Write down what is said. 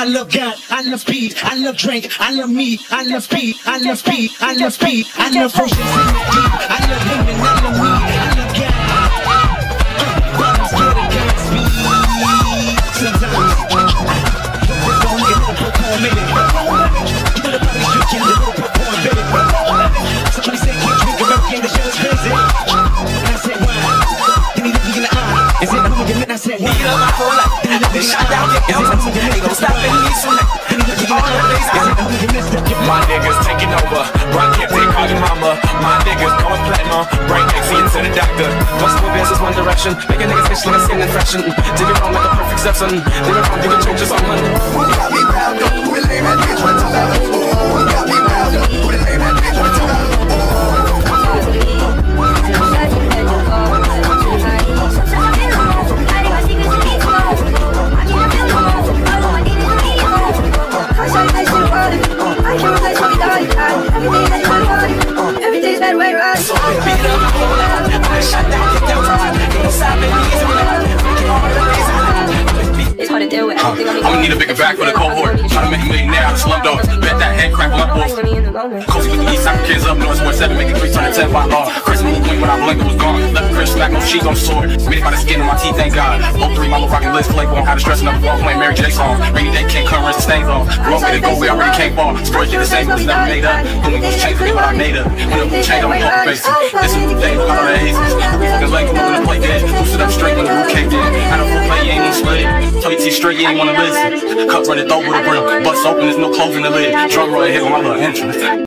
love God, I love speed, I love drink, I love me, I love speed, I love speed, I love speed, I love oceans in the deep, I love women, I love me, I love God. But I'm scared of God's speed. Sometimes don't get the popcorn minute. You know the public street can do popcorn minute. Somebody said can't drink American, the show is crazy. And I said why? Then he looked me in the eye. Is it the hood and I said why? Need my whole life. Then he looked me in the eye. Is it the hood and they gon' stop at me soon? Then he looked me in the eye. Is it the hood and my niggas taking over. Brockhampton, call your mama. My niggas going platinum. Brain exit to the doctor. Most of the business one direction. Make a nigga fish like a skin infection. Dig it wrong like a perfect Stepson. Dig it wrong, you can change your song. Got me round up. Who the lame and bitch went to love. Got me round up. Who the lame and bitch went to love. Everything's been way right. So I beat up my whole life. I shot down, kicked down, tried. Ain't no stopping me. It's hard to deal with. I'ma need a bigger bag for the cohort. Try to make a millionaire out of slum dogs. Bet that head crack on my boss. Cozy with the east side kids up north. Sport 7, make it 3 turn to 10 by law. Christmas queen when I blinked, it was gone. Left Chris back, no sheet on sword. Made it by the skin of my teeth, thank God. 03, mama rockin' Liz Claiborne. Had to stress another ball playing Mary J song. Rainy day can't come, rinse the stains off. Grown way to go, we already can't fall. Stories get the same, but it's never made up. Doing those change for me, but I made up. When it change, I'm a poker face. This is the day, look out on the aces. Every fucking leg, I'm gonna play dead. Boosted up straight when the roof caved in. Had a full play, you ain't even split. Tell you T straight, you ain't wanna listen. Cup running through with a brim. Bust open, there's no closing the lid. Drum roll hit on my little entrance.